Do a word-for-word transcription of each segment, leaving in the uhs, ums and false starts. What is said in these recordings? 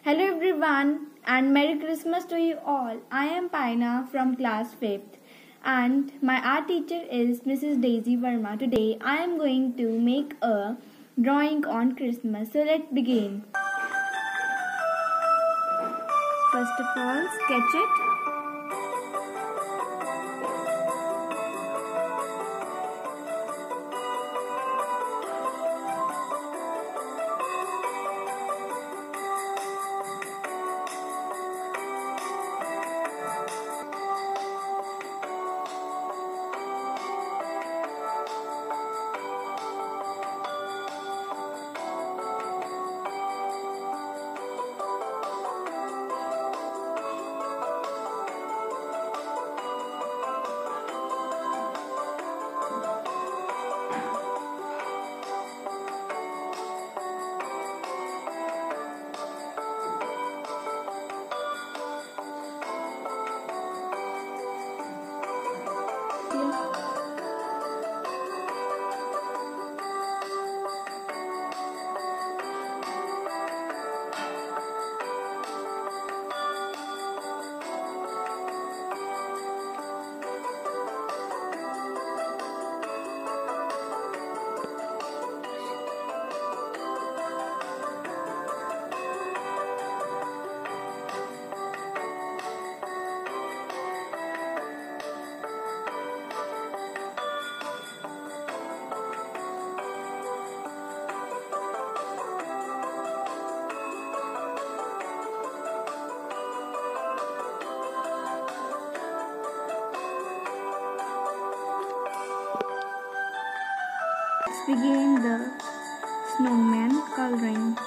Hello everyone and Merry Christmas to you all. I am Paina from class fifth and my art teacher is Missus Daisy Verma. Today I am going to make a drawing on Christmas. So let's begin. First of all, sketch it. Let's begin the snowman coloring.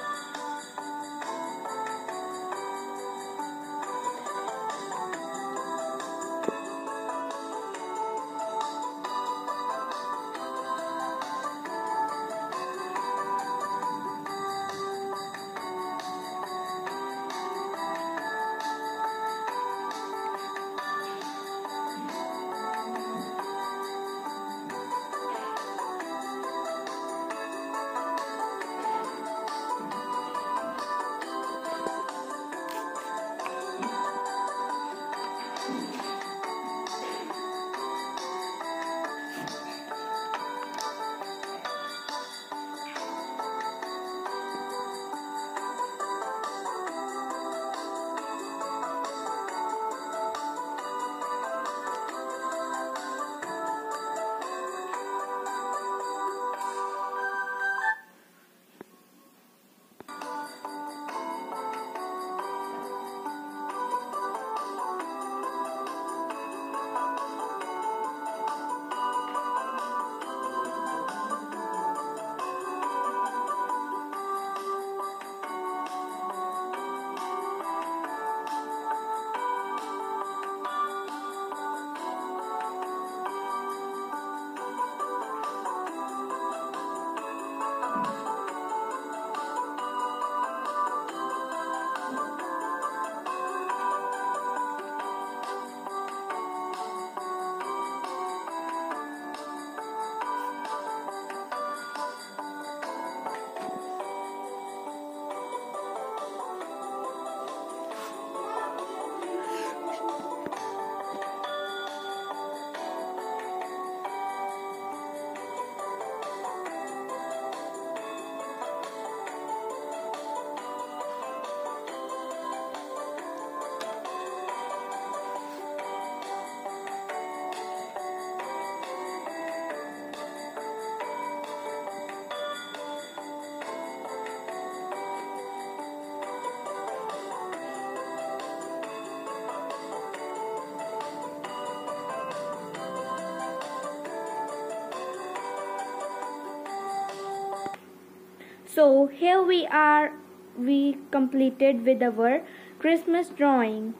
So here we are, we completed with our Christmas drawing.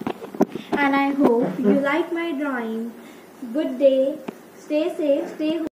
And I hope you like my drawing. Good day, stay safe, stay home.